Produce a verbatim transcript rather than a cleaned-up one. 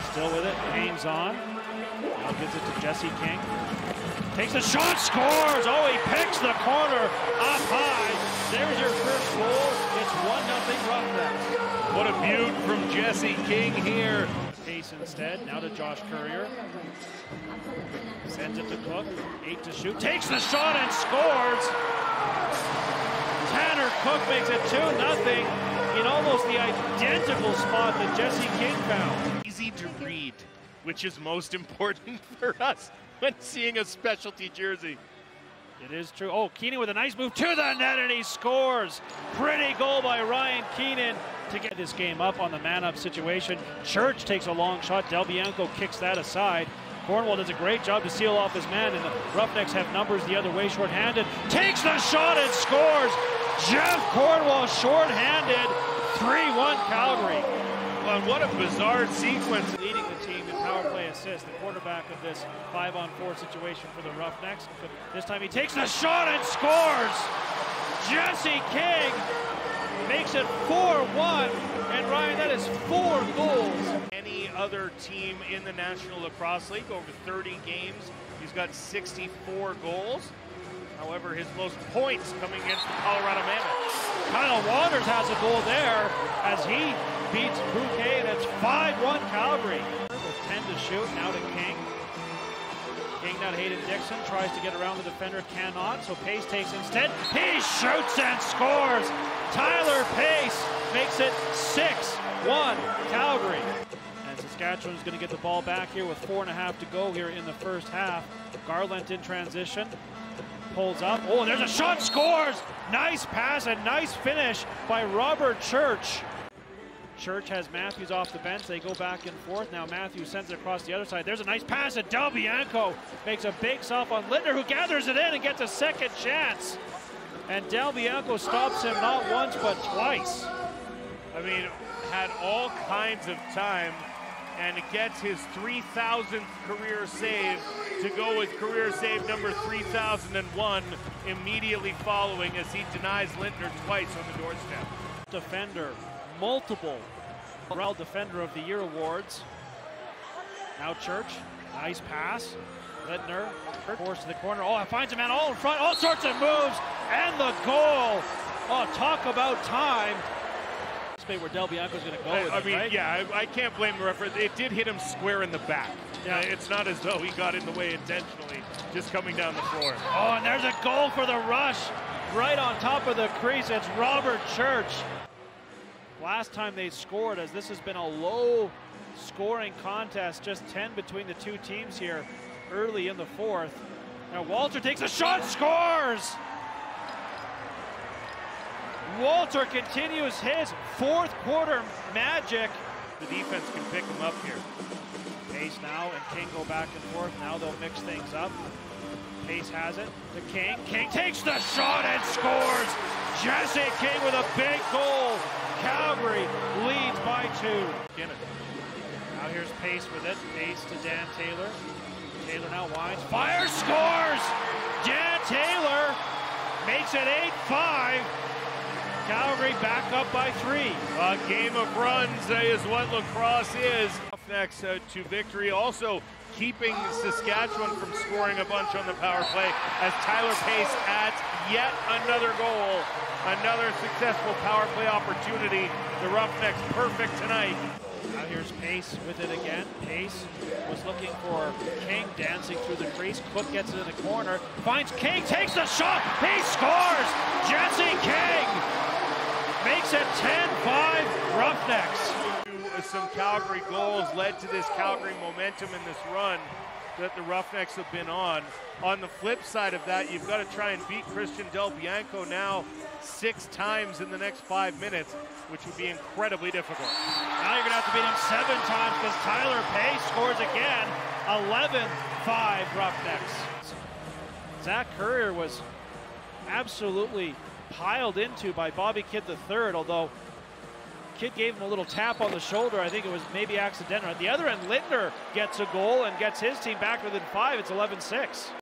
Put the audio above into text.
Still with it, hangs on. Now gives it to Jesse King. Takes the shot, scores! Oh, he picks the corner up high. There's your first goal. It's one nothing Roughnecks. What a beaut from Jesse King here. Pace instead, now to Josh Courier. Sends it to Cook, eight to shoot. Takes the shot and scores! Tanner Cook makes it two nothing in almost the identical spot that Jesse King found. Easy to read, which is most important for us when seeing a specialty jersey. It is true. Oh, Keenan with a nice move to the net, and he scores. Pretty goal by Ryan Keenan to get this game up on the man-up situation. Church takes a long shot. Del Bianco kicks that aside. Cornwall does a great job to seal off his man, and the Roughnecks have numbers the other way, short-handed. Takes the shot and scores. Jeff Cornwall short-handed. three one Calgary. Well, what a bizarre sequence. Leading the team in power play assists, the quarterback of this five-on-four situation for the Roughnecks. But this time he takes the shot and scores. Jesse King makes it four one, and Ryan, that is four goals. Any other team in the National Lacrosse League over thirty games, he's got sixty-four goals. However, his most points coming against the Colorado Mammoths. Kyle Waters has a goal there as he beats Bouquet, and it's five one Calgary. With ten to shoot, now to King. King now to Hayden Dixon, tries to get around the defender, cannot, so Pace takes instead. He shoots and scores! Tyler Pace makes it six one Calgary. And Saskatchewan is going to get the ball back here with four and a half to go here in the first half. Garland in transition. Pulls up. Oh, there's a shot, scores! Nice pass and nice finish by Robert Church. Church has Matthews off the bench. They go back and forth. Now Matthews sends it across the other side. There's a nice pass, and Del Bianco makes a big stop on Lindner, who gathers it in and gets a second chance. And Del Bianco stops him not once, but twice. I mean, had all kinds of time, and it gets his three thousandth career save to go with career save number three thousand one immediately following, as he denies Lindner twice on the doorstep. Defender, multiple Morale Defender of the Year awards. Now Church, nice pass. Lindner, forced to the corner. Oh, finds a man all in front, all sorts of moves, and the goal. Oh, talk about time. Where Del Bianco's going to go I, with I it, mean, right? yeah, I, I can't blame the referee. It did hit him square in the back. Yeah. Uh, it's not as though he got in the way intentionally, just coming down the floor. Oh, and there's a goal for the Rush. Right on top of the crease, it's Robert Church. Last time they scored, as this has been a low-scoring contest, just ten between the two teams here early in the fourth. Now Walter takes a shot, scores! Walter continues his fourth quarter magic. The defense can pick him up here. Pace now and King go back and forth. Now they'll mix things up. Pace has it to King. King takes the shot and scores! Jesse King with a big goal. Calgary leads by two. Now here's Pace with it. Pace to Dan Taylor. Taylor now winds. Fire, scores! Dan Taylor makes it eight five. Calgary back up by three. A game of runs is what lacrosse is. Next uh, to victory, also keeping Saskatchewan from scoring a bunch on the power play as Tyler Pace adds yet another goal. Another successful power play opportunity. The Roughnecks perfect tonight. Now here's Pace with it again. Pace was looking for King, dancing through the crease. Cook gets it in the corner, finds King, takes the shot, he scores! Jesse King makes it ten five Roughnecks. Some Calgary goals led to this Calgary momentum in this run that the Roughnecks have been on. On the flip side of that, you've got to try and beat Christian Del Bianco now six times in the next five minutes, which would be incredibly difficult. Now you're going to have to beat him seven times because Tyler Pace scores again. eleven five Roughnecks. Zach Courier was absolutely piled into by Bobby Kidd the third, although Kidd gave him a little tap on the shoulder. I think it was maybe accidental. At the other end, Lindner gets a goal and gets his team back within five. It's eleven six.